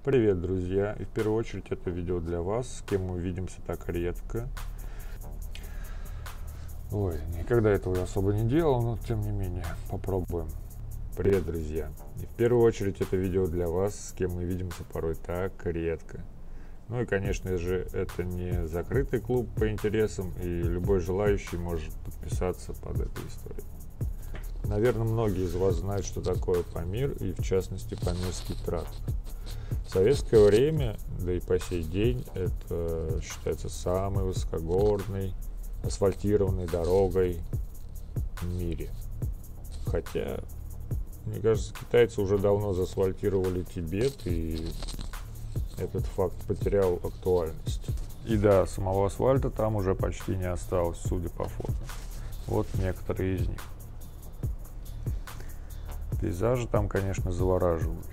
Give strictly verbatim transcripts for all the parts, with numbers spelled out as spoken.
Привет, друзья! И в первую очередь это видео для вас, с кем мы увидимся так редко. Ой, никогда этого я особо не делал, но тем не менее, попробуем. Привет, друзья! И в первую очередь это видео для вас, с кем мы видимся порой так редко. Ну и, конечно же, это не закрытый клуб по интересам, и любой желающий может подписаться под этой историей. Наверное, многие из вас знают, что такое Памир, и в частности Памирский тракт. В советское время, да и по сей день, это считается самой высокогорной асфальтированной дорогой в мире. Хотя, мне кажется, китайцы уже давно заасфальтировали Тибет, и этот факт потерял актуальность. И да, самого асфальта там уже почти не осталось, судя по фото. Вот некоторые из них. Пейзажи там, конечно, завораживающие.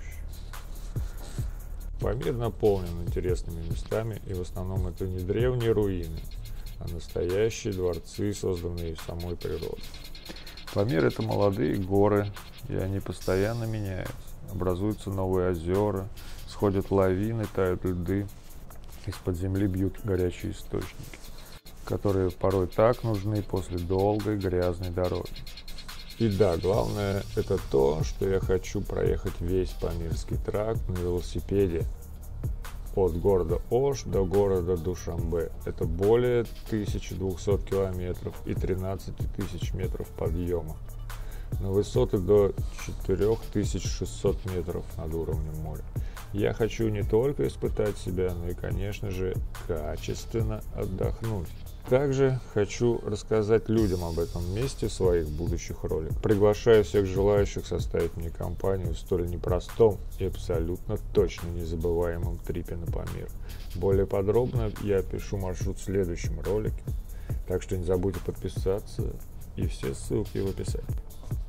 Памир наполнен интересными местами, и в основном это не древние руины, а настоящие дворцы, созданные самой природой. Памир — это молодые горы, и они постоянно меняются. Образуются новые озера, сходят лавины, тают льды, из-под земли бьют горячие источники, которые порой так нужны после долгой грязной дороги. И да, главное это то, что я хочу проехать весь Памирский тракт на велосипеде от города Ош до города Душанбе. Это более тысячи двухсот километров и тринадцать тысяч метров подъема на высоты до четырёх тысяч шестисот метров над уровнем моря. Я хочу не только испытать себя, но и, конечно же, качественно отдохнуть. Также хочу рассказать людям об этом месте в своих будущих роликах. Приглашаю всех желающих составить мне компанию в столь непростом и абсолютно точно незабываемом трипе на Памир. Более подробно я опишу маршрут в следующем ролике, так что не забудьте подписаться, и все ссылки в описании.